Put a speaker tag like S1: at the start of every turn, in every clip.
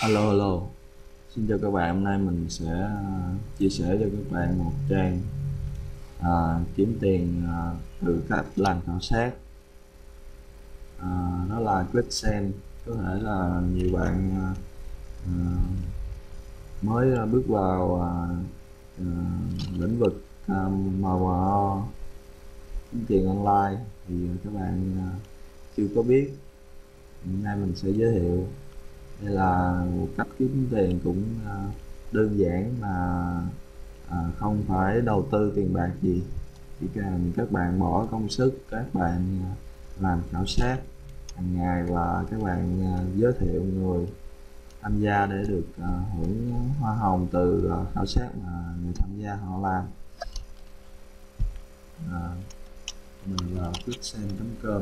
S1: Alo, alo. Xin chào các bạn, hôm nay mình sẽ chia sẻ cho các bạn một trang kiếm tiền từ cách làm khảo sát. Đó là ClickSense. Có thể là nhiều bạn à, mới bước vào à, lĩnh vực MMO kiếm tiền online thì các bạn chưa có biết. Hôm nay mình sẽ giới thiệu. Đây là một cách kiếm tiền cũng đơn giản mà không phải đầu tư tiền bạc gì, chỉ cần các bạn bỏ công sức, các bạn làm khảo sát hàng ngày và các bạn giới thiệu người tham gia để được hưởng hoa hồng từ khảo sát mà người tham gia họ làm. Mình vào clicksen.com.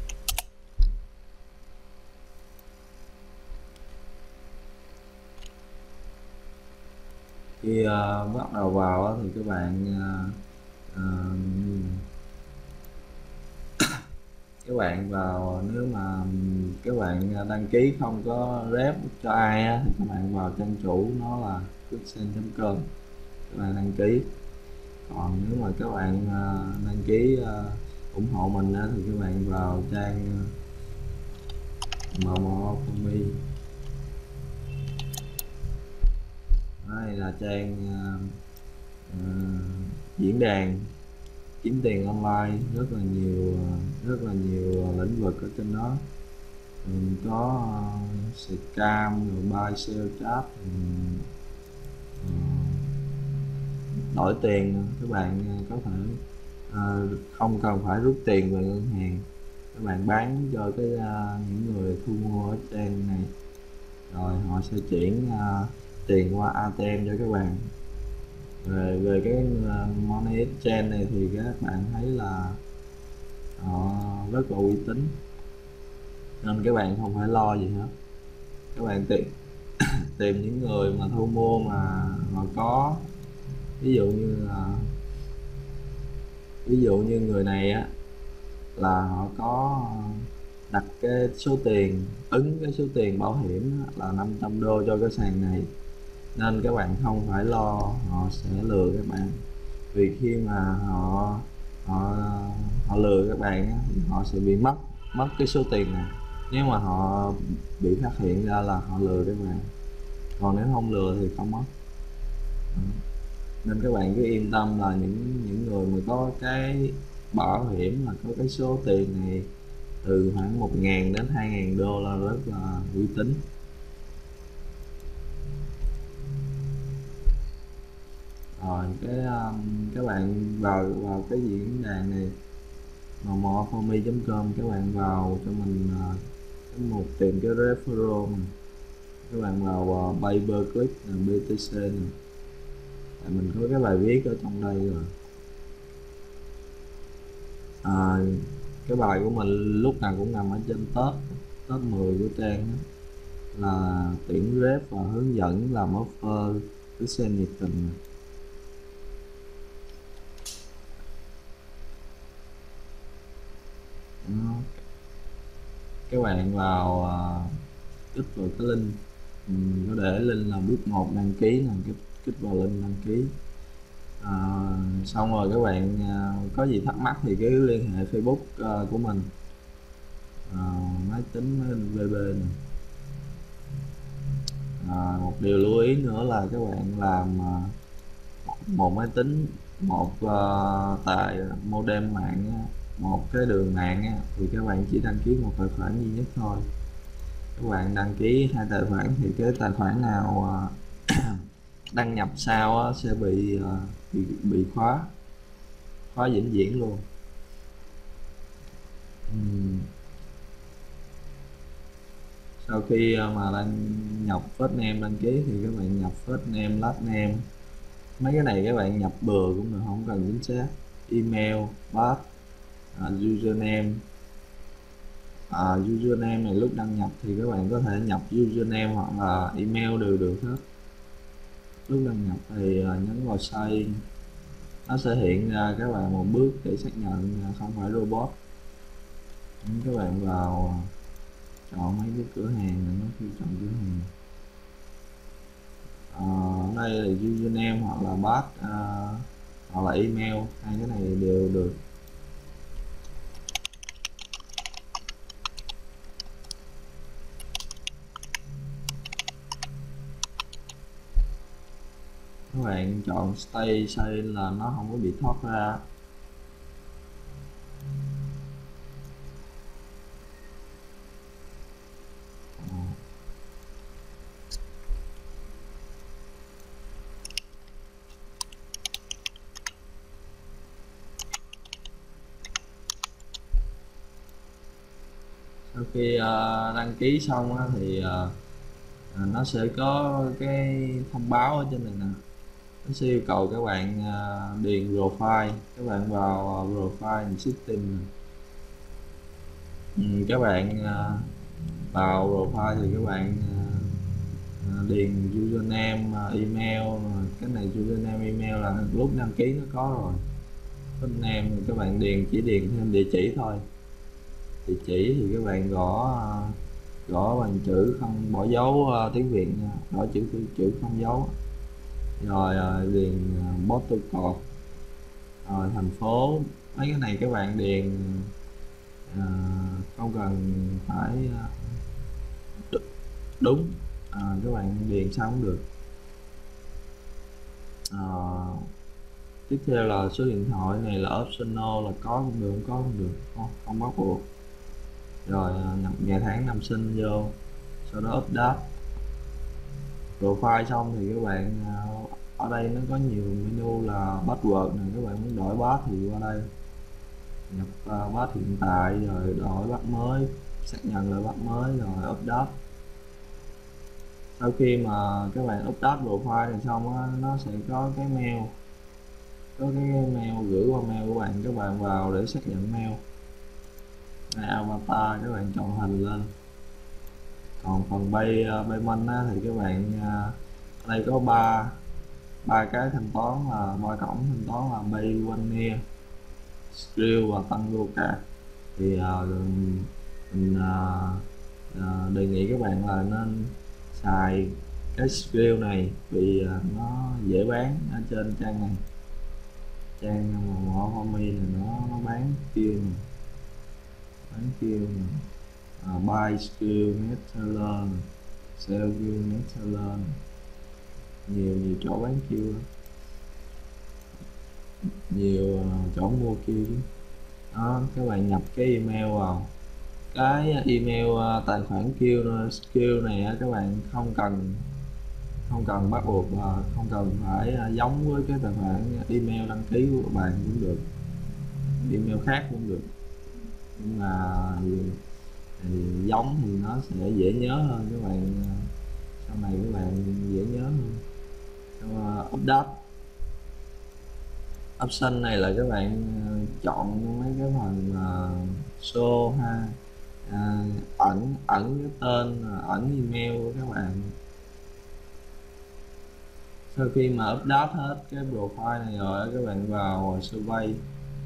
S1: Khi bắt đầu vào thì các bạn vào, nếu mà các bạn đăng ký không có rep cho ai thì các bạn vào trang chủ, nó là clicksen.com, các bạn đăng ký. Còn nếu mà các bạn đăng ký ủng hộ mình thì các bạn vào trang MMO4Me. Đây là trang diễn đàn kiếm tiền online, rất là nhiều lĩnh vực ở trên đó. Mình có scam, rồi buy sell chat, đổi tiền. Các bạn có thể không cần phải rút tiền về ngân hàng, các bạn bán cho những người thu mua ở trang này, rồi họ sẽ chuyển tiền qua ATM cho các bạn. Về cái Money Exchange này thì các bạn thấy là họ rất là uy tín, nên các bạn không phải lo gì hết. Các bạn tìm những người mà thu mua mà họ có, ví dụ như người này á, là họ có đặt cái số tiền, cái số tiền bảo hiểm là 500 đô cho cái sàn này, nên các bạn không phải lo họ sẽ lừa các bạn. Vì khi mà họ họ lừa các bạn thì họ sẽ bị mất cái số tiền này, nếu mà họ bị phát hiện ra là họ lừa các bạn. Còn nếu không lừa thì không mất. Nên các bạn cứ yên tâm là những người mà có cái bảo hiểm, là có cái số tiền này từ khoảng 1.000 đến 2.000 đô là rất là uy tín. Rồi các bạn vào cái diễn đàn này mmo4me.com, các bạn vào cho mình cái mục tìm cái referral này. Các bạn vào pay per click là BTC này. Mình có cái bài viết ở trong đây rồi. Cái bài của mình lúc nào cũng nằm ở trên top 10 của trang đó, là tuyển rep và hướng dẫn làm offer cứ xem nhiệt tình. Các bạn vào kích vào cái link, có để link là bước 1 đăng ký là kích vào link đăng ký. Xong rồi các bạn có gì thắc mắc thì cứ liên hệ Facebook của mình, máy tính VB này. Một điều lưu ý nữa là các bạn làm một máy tính, một tài modem mạng, một cái đường mạng thì các bạn chỉ đăng ký một tài khoản duy nhất thôi. Các bạn đăng ký 2 tài khoản thì cái tài khoản nào đăng nhập sau sẽ bị khóa vĩnh viễn luôn. Sau khi mà đăng nhập first name đăng ký thì các bạn nhập first name, last name. Mấy cái này các bạn nhập bừa cũng được, không cần chính xác. Email, pass, username. Username này lúc đăng nhập thì các bạn có thể nhập username hoặc là email đều được hết. Lúc đăng nhập thì nhấn vào sign, nó sẽ hiện ra các bạn một bước để xác nhận không phải robot. Các bạn vào chọn mấy cái cửa hàng này, nó khi chọn cửa hàng đây là username hoặc là pass hoặc là email, hai cái này đều được. Các bạn chọn stay xây là nó không có bị thoát ra. Sau khi đăng ký xong thì nó sẽ có cái thông báo ở trên này nè, nó sẽ yêu cầu các bạn điền profile. Các bạn vào profile system, các bạn vào profile thì các bạn điền username, email. Cái này username, email là lúc đăng ký nó có rồi. Name các bạn chỉ điền thêm địa chỉ thôi. Địa chỉ thì các bạn gõ bằng chữ không bỏ dấu tiếng Việt nha, gõ chữ không dấu, rồi điền postal code, rồi thành phố. Mấy cái này các bạn điền không cần phải đúng, các bạn điền sao cũng được. Tiếp theo là số điện thoại, này là optional, là có cũng được, không có cũng được, không bắt buộc. Rồi nhập ngày tháng năm sinh vô, sau đó update profile xong thì các bạn ở đây nó có nhiều menu là password này, các bạn muốn đổi pass thì qua đây nhập pass hiện tại, rồi đổi pass mới, xác nhận lại pass mới, rồi update. Sau khi mà các bạn update profile này xong á, nó sẽ có cái mail, gửi qua mail của bạn. Các bạn vào để xác nhận mail. Đây, avatar, các bạn chọn hình lên. Còn phần payment thì các bạn ở đây có ba cái thanh toán, là ba cổng thanh toán là Payoneer, Skrill và Tangoka. Thì mình đề nghị các bạn là nên xài cái Skrill này vì nó dễ bán. Ở trên trang này, trang mỏ homie này, nó bán kêu buy skill Netherlands, sell skill Netherlands, nhiều chỗ bán kêu, nhiều chỗ mua kêu chứ. Đó, các bạn nhập cái email vào, cái email tài khoản skill này các bạn không cần bắt buộc và không cần phải giống với cái tài khoản email đăng ký của bạn cũng được, email khác cũng được, nhưng mà thì giống thì nó sẽ dễ nhớ hơn. Các bạn sau này các bạn dễ nhớ hơn. Update option này là các bạn chọn mấy cái phần show ha, ẩn cái tên, ẩn email của các bạn. Sau khi mà update hết cái profile này rồi, các bạn vào survey.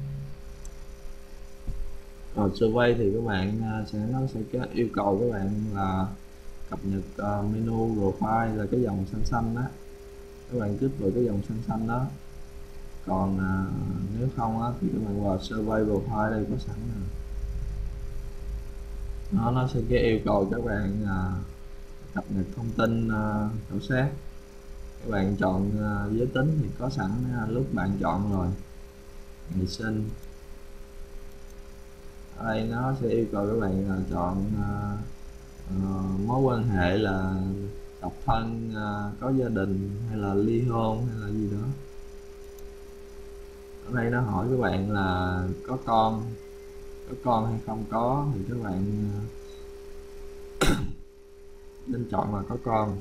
S1: Rồi survey thì các bạn nó sẽ yêu cầu các bạn là cập nhật menu profile, là cái dòng xanh xanh đó. Các bạn kích vào cái dòng xanh xanh đó. Còn nếu không thì các bạn vào survey profile, đây có sẵn rồi. Nó sẽ yêu cầu các bạn cập nhật thông tin khảo sát. Các bạn chọn giới tính thì có sẵn lúc bạn chọn rồi, ngày sinh. Ở đây nó sẽ yêu cầu các bạn chọn mối quan hệ là độc thân, có gia đình, hay là ly hôn, hay là gì đó. Ở đây nó hỏi các bạn là có con hay không có, thì các bạn nên chọn là có con.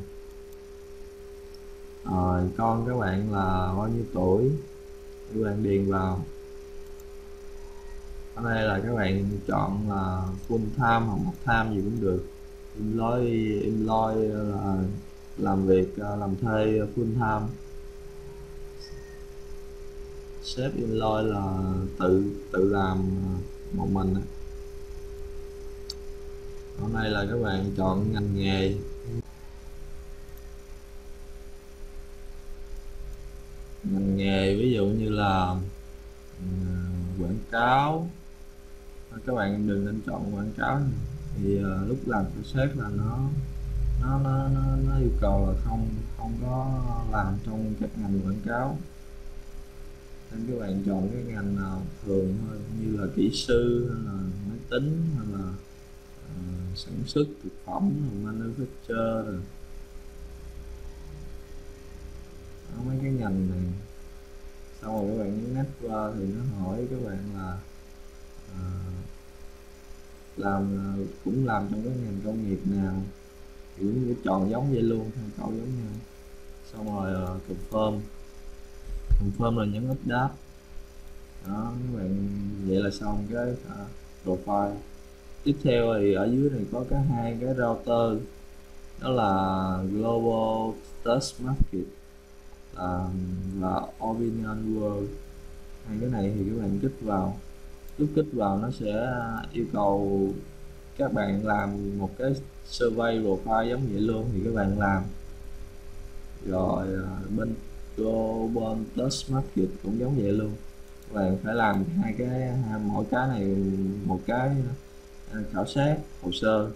S1: Rồi con các bạn là bao nhiêu tuổi, các bạn điền vào. Ở đây là các bạn chọn là full time hoặc part time gì cũng được. Employee là làm việc làm thuê full time. Sếp employee là tự làm một mình. Ở đây là các bạn chọn ngành nghề. nghề, ví dụ như là quảng cáo. Các bạn đừng nên chọn quảng cáo nha. Thì lúc làm khảo sát là nó yêu cầu là không không có làm trong các ngành quảng cáo, nên các bạn chọn cái ngành nào thường thôi, như là kỹ sư hay là máy tính hay là sản xuất thực phẩm, manufacture rồi. Đó, mấy cái ngành này. Xong rồi các bạn nhấn next qua thì nó hỏi các bạn là cũng làm trong cái ngành công nghiệp nào, thì cũng chọn giống vậy luôn, theo cậu giống nhau. Xong rồi confirm là nhấn update. Đó, các bạn vậy là xong cái profile. Tiếp theo thì ở dưới này có hai cái router, đó là Global Test Market và Opinion World. Hai cái này thì các bạn kích vào. Lúc kích vào nó sẽ yêu cầu các bạn làm một cái survey profile giống vậy luôn, thì các bạn làm. Rồi bên Global Test Market cũng giống vậy luôn, các bạn phải làm mỗi cái này một cái khảo sát hồ sơ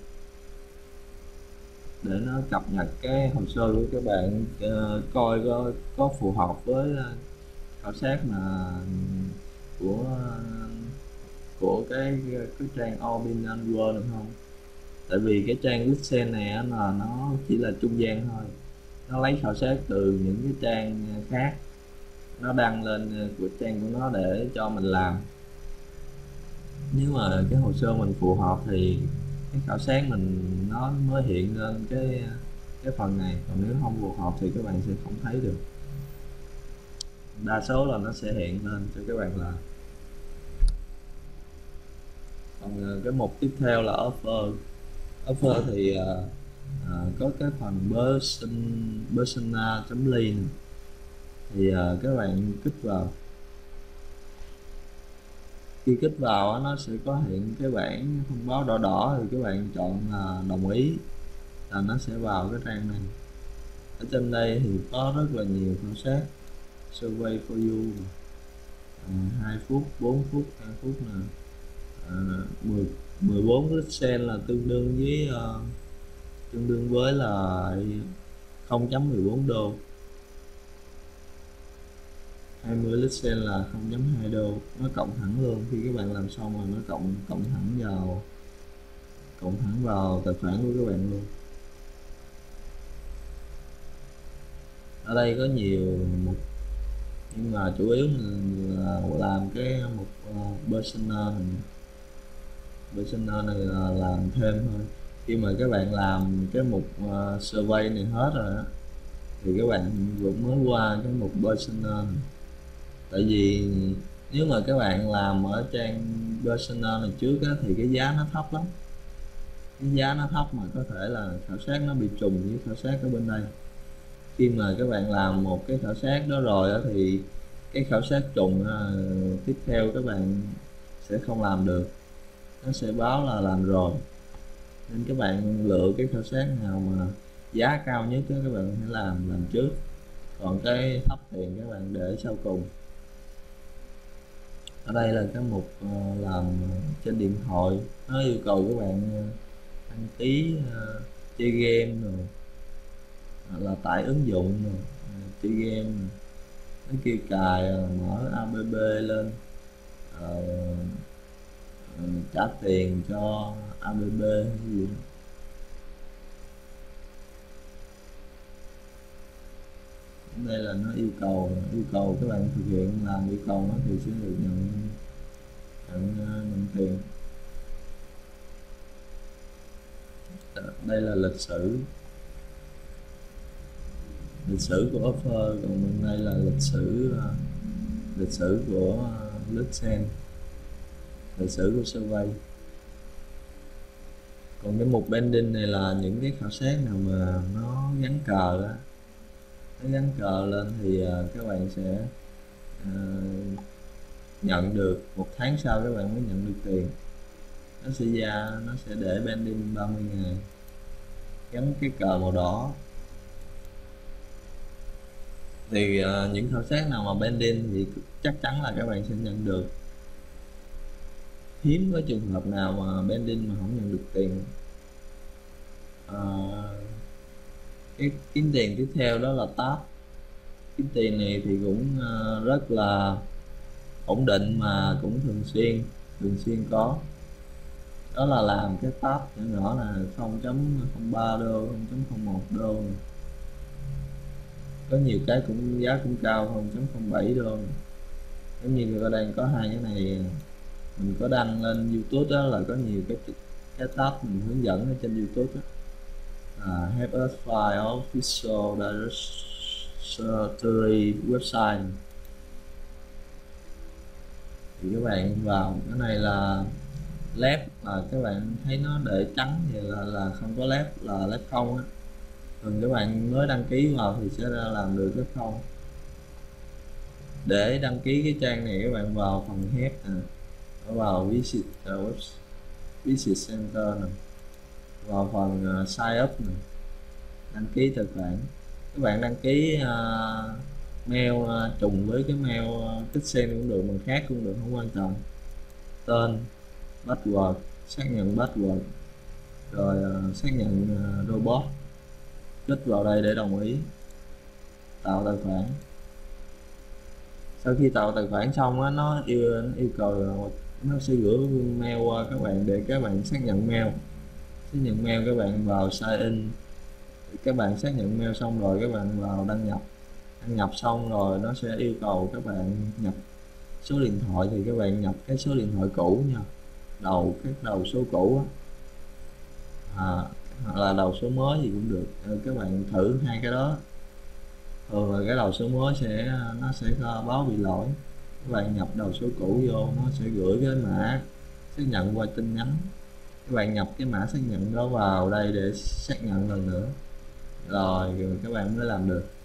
S1: để nó cập nhật cái hồ sơ của các bạn, coi có phù hợp với khảo sát mà của cái trang Opinion World được không. Tại vì cái trang Listen này là nó chỉ là trung gian thôi, nó lấy khảo sát từ những cái trang khác, nó đăng lên của trang của nó để cho mình làm. Nếu mà cái hồ sơ mình phù hợp thì cái khảo sát mình nó mới hiện lên cái phần này, còn nếu không phù hợp thì các bạn sẽ không thấy được. Đa số là nó sẽ hiện lên cho các bạn làm. Còn cái mục tiếp theo là offer thì có cái phần persona.ly này. Thì các bạn kích vào. Khi kích vào nó sẽ có hiện cái bảng thông báo đỏ đỏ, thì các bạn chọn đồng ý là nó sẽ vào cái trang này. Ở trên đây thì có rất là nhiều khảo sát, survey for you 2 phút, 4 phút, 2 phút nè, 14 listen là tương đương với là 0.14 đô. 20 listen là 0.2 đô, nó cộng thẳng luôn. Khi các bạn làm xong rồi nó cộng thẳng vào tài khoản của các bạn luôn. Ở đây có nhiều mục, nhưng mà chủ yếu là làm cái mục persona này là làm thêm thôi. Khi mà các bạn làm cái mục survey này hết rồi đó, thì các bạn cũng mới qua cái mục persona này. Tại vì nếu mà các bạn làm ở trang persona này trước á, thì cái giá nó thấp lắm, cái giá nó thấp mà có thể là khảo sát nó bị trùng với khảo sát ở bên đây. Khi mà các bạn làm một cái khảo sát đó rồi á, thì cái khảo sát trùng tiếp theo các bạn sẽ không làm được, nó sẽ báo là làm rồi. Nên các bạn lựa cái khảo sát nào mà giá cao nhất đó, các bạn hãy làm trước, còn cái thấp tiền các bạn để sau cùng. Ở đây là cái mục làm trên điện thoại, nó yêu cầu các bạn đăng ký chơi game rồi, là tải ứng dụng rồi, chơi game rồi. Nó kêu cài mở app lên, trả tiền cho app hay gì đó. Đây là nó yêu cầu các bạn thực hiện làm yêu cầu nó thì sẽ được nhận tiền. Đây là lịch sử của offer, còn bên đây là lịch sử của listen, lịch sử của survey. Còn cái mục pending này là những cái khảo sát nào mà nó gắn cờ đó, nó gắn cờ lên thì các bạn sẽ nhận được, một tháng sau các bạn mới nhận được tiền. Nó sẽ để pending 30 ngày, gắn cái cờ màu đỏ. Thì những khảo sát nào mà pending thì chắc chắn là các bạn sẽ nhận được. Hiếm có trường hợp nào mà pending mà không nhận được tiền. Cái kiếm tiền tiếp theo đó là task. Kiếm tiền này thì cũng rất là ổn định mà cũng thường xuyên có. Đó là làm cái tab nhỏ nhỏ là 0.03 đô, 0.01 đô, có nhiều cái cũng giá cũng cao, 0.07 đô. Giống như người ta đang có hai cái này, mình có đăng lên YouTube đó, là có nhiều cái tab mình hướng dẫn ở trên YouTube đó. Help us find official directory website, thì các bạn vào cái này là left, là các bạn thấy nó để trắng thì là không có left, là left không á. Thường các bạn mới đăng ký vào thì sẽ ra làm được left không. Để đăng ký cái trang này các bạn vào phần help nè, vào visit center nè, vào phần sign up nè, đăng ký tài khoản. Các bạn đăng ký mail trùng với cái mail Kixen cũng được, bằng khác cũng được, không quan trọng. Tên, password, xác nhận password, rồi xác nhận robot, kích vào đây để đồng ý, tạo tài khoản. Sau khi tạo tài khoản xong á, nó yêu cầu nó sẽ gửi mail qua các bạn để các bạn xác nhận mail. Các bạn vào sign in, các bạn xác nhận mail xong rồi các bạn vào đăng nhập xong rồi nó sẽ yêu cầu các bạn nhập số điện thoại, thì các bạn nhập cái số điện thoại cũ nha, đầu số cũ á, hoặc là đầu số mới gì cũng được. Các bạn thử hai cái đó. Thường là cái đầu số mới nó sẽ báo bị lỗi. Các bạn nhập đầu số cũ vô, nó sẽ gửi cái mã xác nhận qua tin nhắn. Các bạn nhập cái mã xác nhận đó vào đây để xác nhận lần nữa, rồi các bạn mới làm được.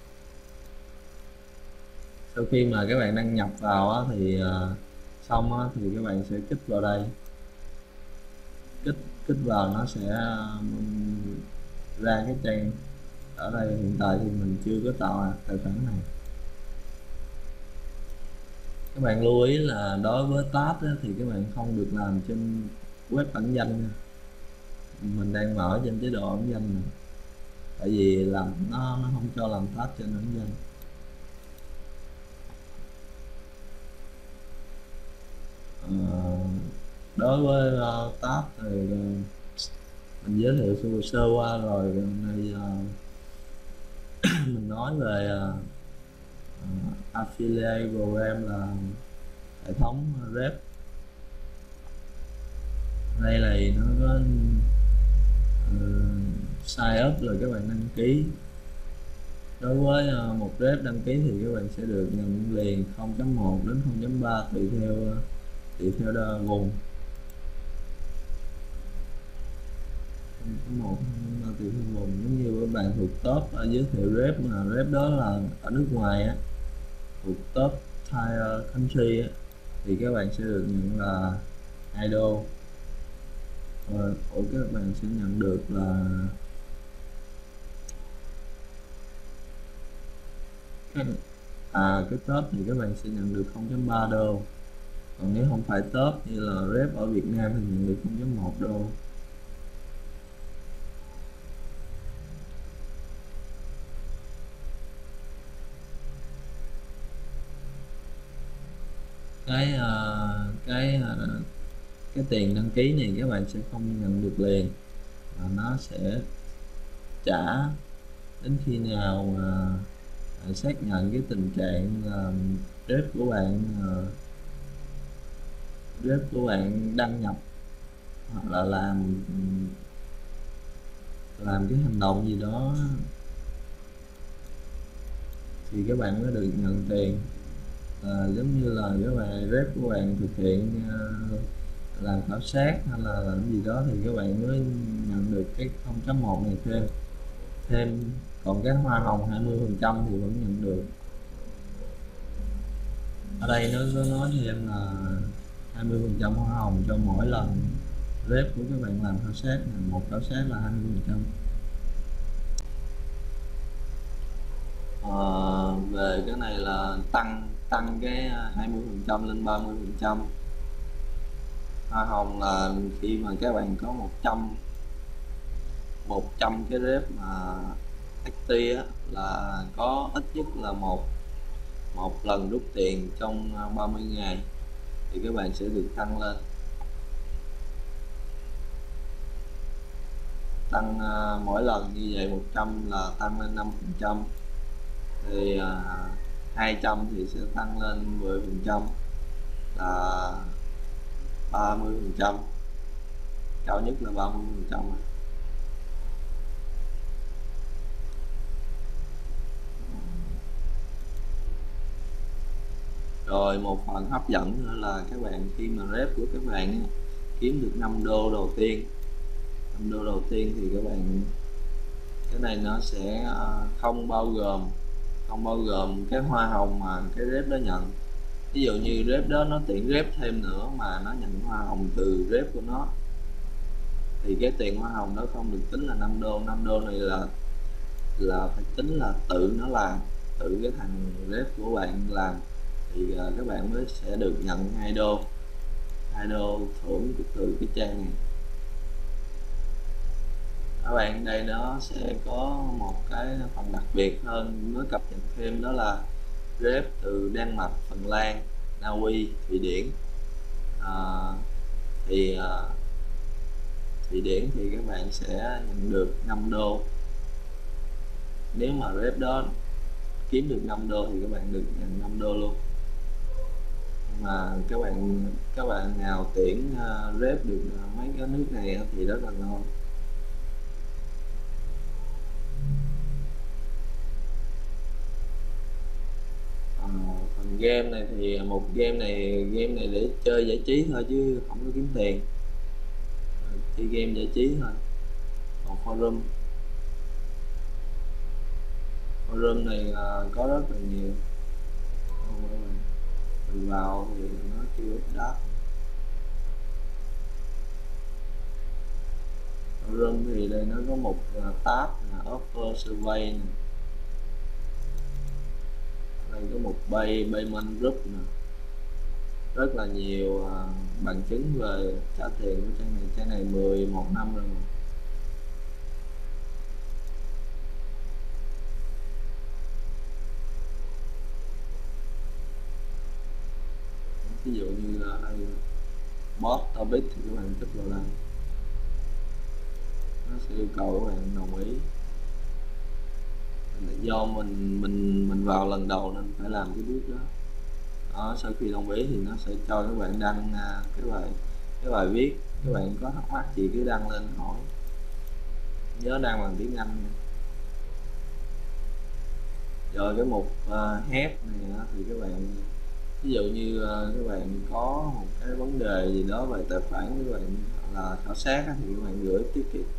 S1: Sau khi mà các bạn đăng nhập vào á, thì xong á, thì các bạn sẽ kích vào đây, kích vào nó sẽ ra cái trang. Ở đây hiện tại thì mình chưa có tạo tài khoản này. Các bạn lưu ý là đối với tab á, thì các bạn không được làm trên web ẩn danh nha. Mình đang mở trên chế độ ẩn danh này, tại vì làm nó không cho làm tab trên ẩn danh. Đối với tab thì mình giới thiệu sơ qua rồi. Này mình nói về affiliate program là hệ thống rep. Đây này nó có sign up rồi các bạn đăng ký. Đối với một rep đăng ký thì các bạn sẽ được nhận liền 0.1 đến 0.3 tùy theo vùng. 0.1 tùy theo vùng. Giống như các bạn thuộc top giới thiệu rep, mà rep đó là ở nước ngoài á, thuộc top tier country á, thì các bạn sẽ được nhận là idol. Các bạn sẽ nhận được là cái top thì các bạn sẽ nhận được 0.3 đô. Còn nếu không phải top như là rep ở Việt Nam thì nhận được 0.1 đô. Cái tiền đăng ký này các bạn sẽ không nhận được liền, mà nó sẽ trả đến khi nào mà xác nhận cái tình trạng rep của bạn đăng nhập hoặc là làm cái hành động gì đó thì các bạn mới được nhận tiền. Giống như là các bạn rep của bạn thực hiện làm khảo sát hay là làm gì đó thì các bạn mới nhận được cái 0.1 này thêm. Còn cái hoa hồng 20% thì vẫn nhận được. Ở đây nó có nói thêm là 20% hoa hồng cho mỗi lần rep của các bạn làm khảo sát. Một khảo sát là 20%. cái này là tăng cái 20% lên 30%. Hoa hồng là khi mà các bạn có 100 cái rep mà active á, là có ít nhất là một lần rút tiền trong 30 ngày thì các bạn sẽ được tăng lên, mỗi lần như vậy 100 là tăng lên 5%, thì 200 thì sẽ tăng lên 10% là 30%, cao nhất là 30%. Rồi một phần hấp dẫn nữa là các bạn khi mà rep của các bạn kiếm được 5 đô đầu tiên, 5 đô đầu tiên thì các bạn, cái này nó sẽ không bao gồm cái hoa hồng mà cái rep đó nhận. Ví dụ như rep đó nó tiện rep thêm nữa mà nó nhận hoa hồng từ rep của nó thì cái tiền hoa hồng đó không được tính là 5 đô. 5 đô này là phải tính là tự nó làm, tự cái thằng rep của bạn làm thì các bạn mới sẽ được nhận 2 đô thưởng từ cái trang này. Các bạn đây nó sẽ có một cái phần đặc biệt hơn mới cập nhật thêm, đó là rep từ Đan Mạch, Phần Lan, Na Uy, Thụy Điển. Thụy Điển thì các bạn sẽ nhận được 5 đô. Nếu mà rep đó kiếm được 5 đô thì các bạn được nhận 5 đô luôn. Mà các bạn nào tiễn rep được mấy cái nước này thì rất là ngon. Phần game này thì game này để chơi giải trí thôi chứ không có kiếm tiền, chơi game giải trí thôi. Còn forum này có rất là nhiều, mình vào thì nó kêu đáp. Forum thì đây nó có một tab là offer survey này. Đây có một payment group nè, rất là nhiều bằng chứng về trả tiền của trang này 11 năm rồi mà. Ví dụ như là đây bot topic thì các bạn kích vào đây, nó sẽ yêu cầu các bạn đồng ý. Do mình vào lần đầu nên phải làm cái bước đó. Sau khi đồng ý thì nó sẽ cho các bạn đăng cái bài viết. Các bạn có thắc mắc gì cứ đăng lên hỏi, nhớ đăng bằng tiếng Anh nha. Rồi cái mục help này thì các bạn, ví dụ như các bạn có một cái vấn đề gì đó về tài khoản các bạn là khảo sát thì các bạn gửi tiết kiệm,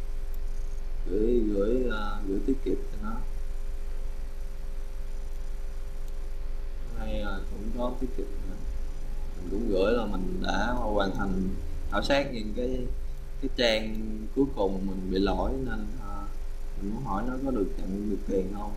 S1: gửi tiết kiệm cho nó. Hay cũng có tiết kiệm, mình cũng gửi là mình đã hoàn thành khảo sát, nhưng cái trang cuối cùng mình bị lỗi nên mình muốn hỏi nó có được nhận được tiền không.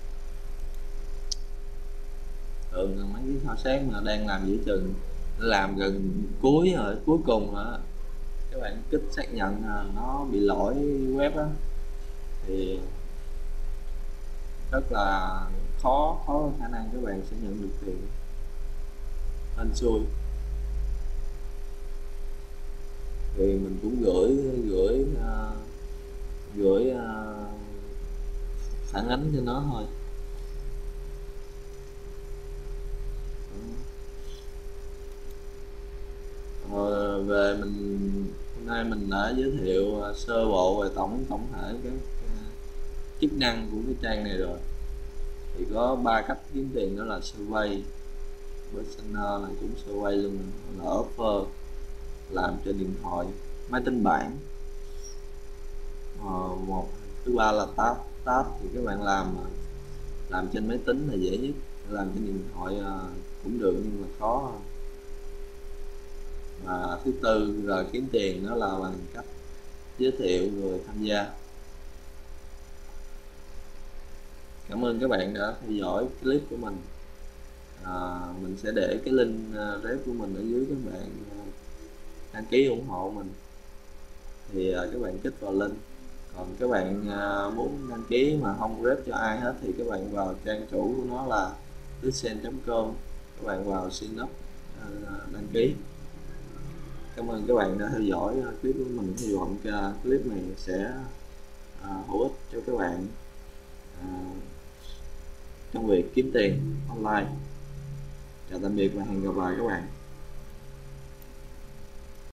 S1: Thường là mấy cái khảo sát mà đang làm giữa chừng, làm gần cuối rồi, cuối cùng rồi các bạn kích xác nhận nó bị lỗi web á thì rất là khó khả năng các bạn sẽ nhận được tiền, hên xui. Thì mình cũng gửi phản ánh cho nó thôi. Về hôm nay mình đã giới thiệu sơ bộ về tổng thể cái chức năng của cái trang này rồi. Thì có 3 cách kiếm tiền, đó là survey, personal này cũng survey luôn, là offer làm trên điện thoại, máy tính bảng. Thứ ba là tab thì các bạn làm trên máy tính là dễ nhất, làm trên điện thoại cũng được nhưng mà khó. Và thứ tư là kiếm tiền, đó là bằng cách giới thiệu người tham gia. Cảm ơn các bạn đã theo dõi clip của mình. Mình sẽ để cái link rep của mình ở dưới, các bạn đăng ký ủng hộ mình thì các bạn kích vào link. Còn các bạn muốn đăng ký mà không rep cho ai hết thì các bạn vào trang chủ của nó là listen.com, các bạn vào xin up đăng ký. Cảm ơn các bạn đã theo dõi clip của mình. Hy vọng clip này sẽ hữu ích cho các bạn trong việc kiếm tiền online. Chào tạm biệt và hẹn gặp lại các bạn.